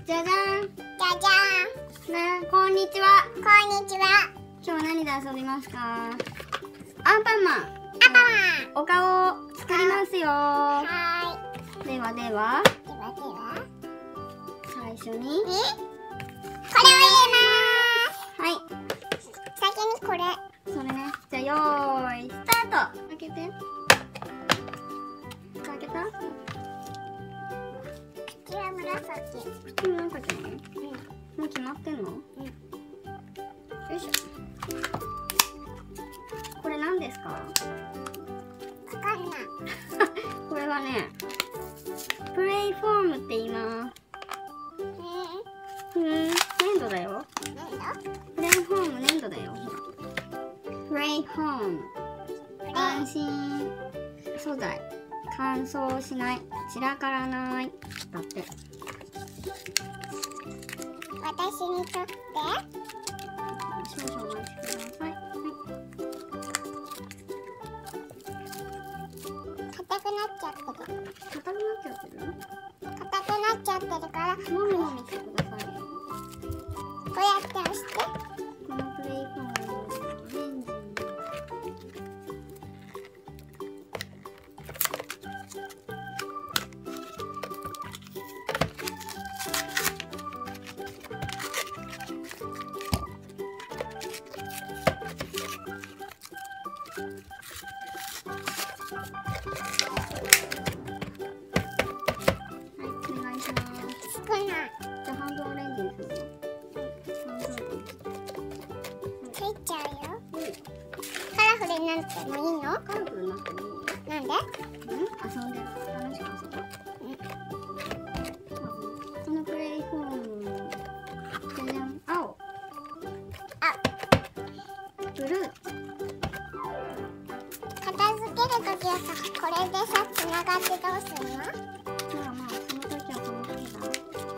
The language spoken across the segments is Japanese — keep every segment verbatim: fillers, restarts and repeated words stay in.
じゃじゃん。 じゃじゃね、こんにちは。 ん。こんにちは。 今日何で遊びますか？アンパンマン。 アンパンマン。 お顔を作りますよ。 はではでは、 ーい。ではでは。 最初に。 に。これを入れまはい。 ーす。先にこれ。 それね。じゃあ、よーい、スタート。開けて。開けた？ 口は紫。 口の中じゃない？ うん。 もう決まってんの？ うん。 よいしょ。これ何ですか？ わかんない。 これはね、プレイフォームって言います。 えうん、粘土だよ。 ー、なんだ？ プレイフォーム粘土だよ。ほら。プレイフォーム。安心素材。乾燥しない。散らからない。だって。 私にとって。 少々お待ちください。はい。 硬くなっちゃってる。 硬くなっちゃってる？ 硬くなっちゃってるから、 もみもみしてくださいよ。 こうやって押して。 このプレイフォームをレンジに。 少ない。 じゃあ半分オレンジにするよ。半分にして。 ついちゃうよ。カラフルになってもいいの？ カラフルになってもいいよ。 なんで？ うん？遊んでる。楽しく遊ぼう。このプレイフォーム。じゃじゃん。青。 あ、 ブルー。 片付けるときはさ、これでさ、つながってどうするの？ まあまあ、その時はその時だ。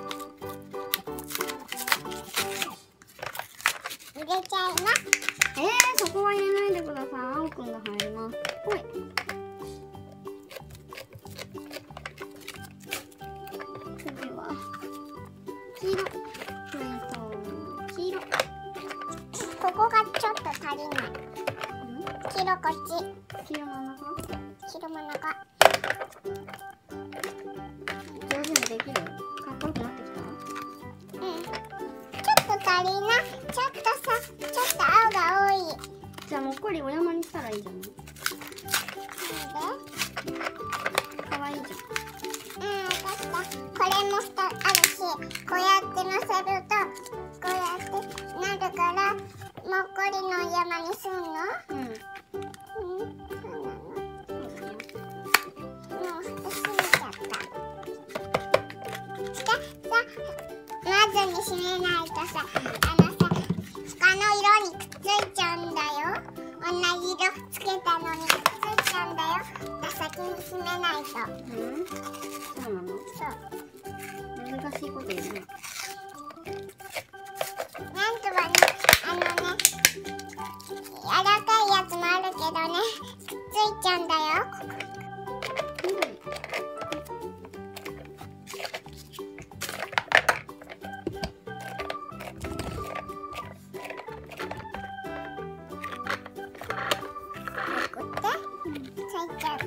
入れちゃいます。 えー、そこは入れないでください。青くんが入ります。ほい。次は黄色。プレイフォーム。黄色。 ここがちょっと足りない。黄色こっち。 黄色真ん中。 黄色真ん中。 上手にできる？かっこよくなってきた？ うん。ちょっと足りない。ちょっとさ、ちょっと青が多い。なんで？ じゃあもっこりお山にしたらいいじゃん。かわいいじゃん。 うん、わかった。これもふたあるし、こうやって乗せると、こうやってなるから、もっこりの山にすんの？ うん。 うん、そうなの？ そうだよ。 もうふた閉めちゃった。さ、さ、まずに閉めないとさ、あのさ、他の色にくっついちゃうんだよ。同じ色つけたのにくっついちゃうんだよ。先に閉めないと。 うん？そうなの？ そう。 難しいこと言うね。 なんとはね、あのね、柔らかいやつもあるけどね、くっついちゃうんだよ。こうやってついちゃうから。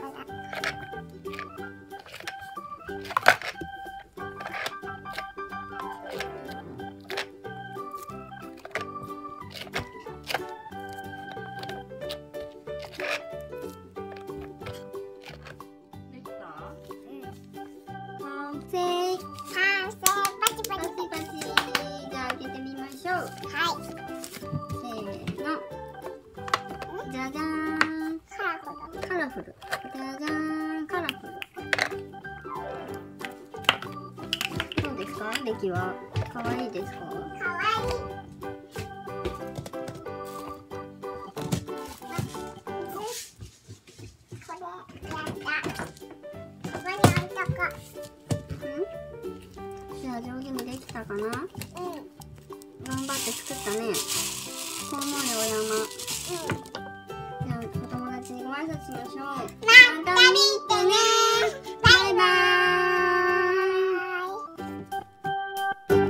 できた？完成。 完成。パチパチパチパチ。じゃあ開けてみましょう。 はい。 せーの。じゃじゃーん。 カラフル。 カラフル。じゃじゃーん。カラフル。どうですか？出来は。可愛いですか？ かわいい。これやった。ここに置いとこうん？じゃあ上手にできたかな？ う。うん。 頑張って作ったね。こう思うよお山。 うん。 じゃあお友達にご挨拶しましょう。 また見てね。バイバイ。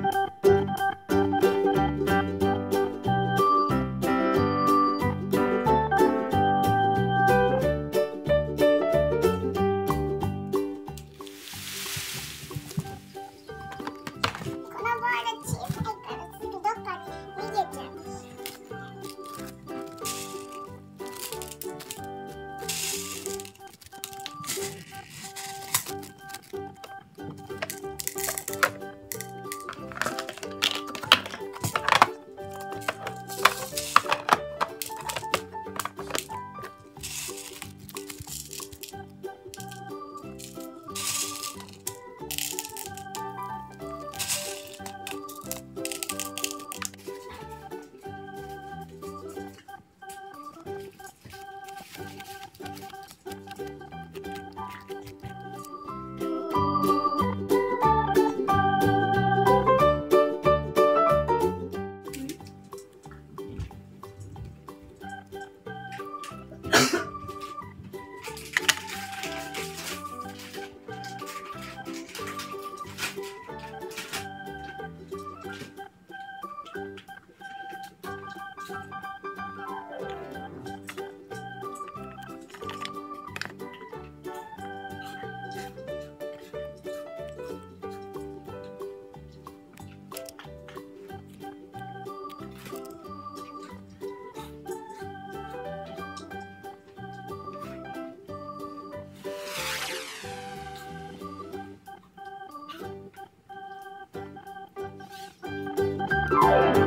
ます。